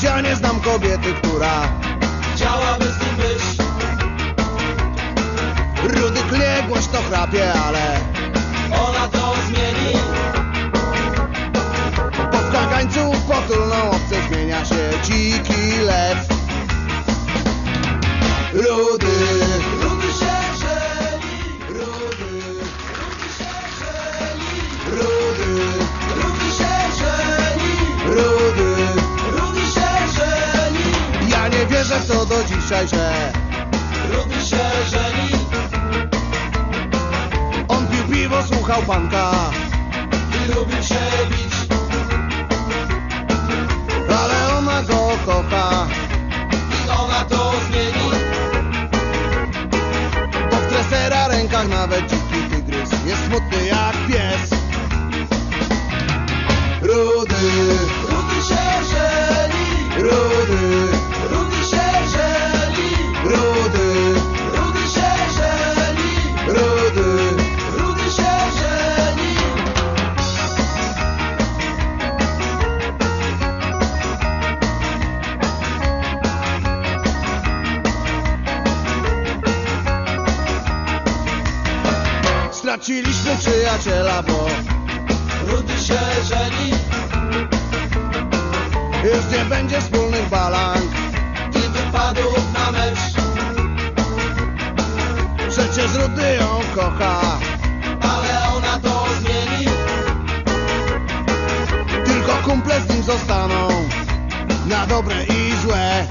Ja nie znam kobiety, która chciałaby z nim być. Rudy klnie, głośno chrapie, ale ona to zmieni. po skakańcu potulną obce zmienia się dziki lew. Rudy, Rudy się żeni. Rudy, Rudy się żeni. Rudy, Rudy się żeni. Rudy. Rudy się żeni. Ja nie wierzę w to do dzisiaj, że Rudy się żeni. on pił piwo, słuchał punka I lubił się bić. ale ona go kocha. I ona to zmieni. Bo w tresera rękach nawet dziki tygrys jest smutny jak pies. Rudy, Rudy się żeni. Rudy, Rudy się żeni. Rudy, Rudy się żeni. Rudy. Rudy się żeni. Straciliśmy przyjaciela, bo Rudy się żeni. już nie będzie wspólnych balang. I wypadów na mecz. Przecież Rudy ją kocha. Ale ona to zmieni. Tylko kumple z nim zostaną na dobre i złe.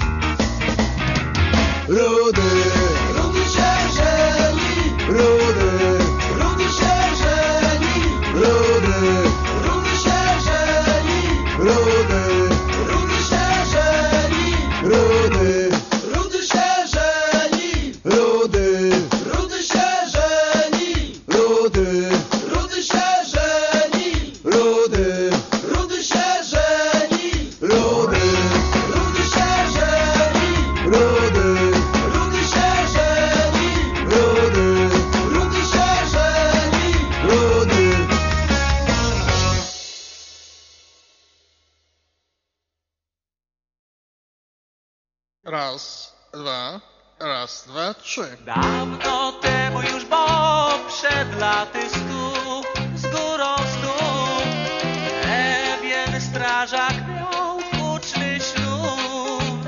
Rudy, Rudy się żeni. Rudy, Rudy się żeni. Rudy, Rudy się żeni. Rudy, Rudy się żeni. Rudy, Rudy się żeni. Rudy, Rudy się żeni. Rudy, Rudy się żeni. Rudy, Rudy się żeni. Rudy, Rudy się żeni. Rudy, Rudy się żeni. Rudy, Rudy się żeni. Rudy. Raz, dwa, trzy. Dawno temu już, bo przed laty 100 z górą stóp pewien strażak miał huczny ślub.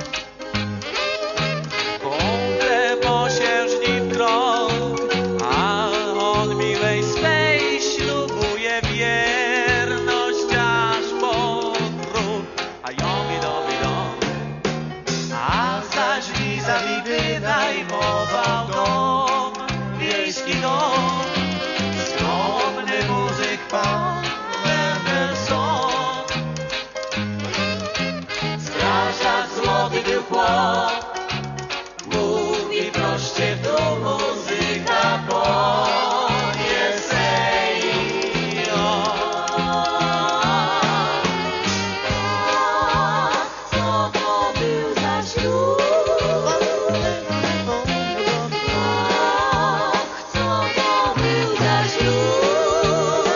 Kumple posiężni w krąg, a on miłej swej ślubuje wierność aż po grób. A ją widą. A zaś vis-a-vis wynajmował dom, wiejski dom, skromny muzyk pan Mendelssohn. Strażak złoty był chłop, mówi proście do muzyka ponie sej. Co to był za ślub? Ach, co to był za ślub?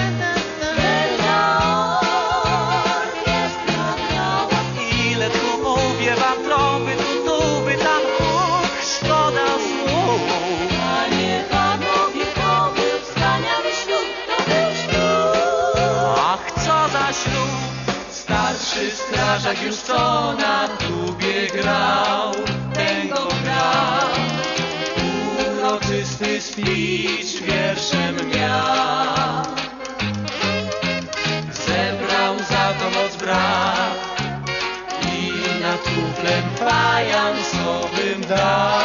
Wielka orkiestra grała. Ile tu mówię wam, trąby, tuby, tam szkoda słów. Panie, panowie, to był wspaniały ślub, to był ślub. Ach, co za ślub! Starszy strażak już co na tubie grał, tego grał. Uroczysty speech wierszem miał. Zebrał za to moc brat i nad kuflem fajansowym dał.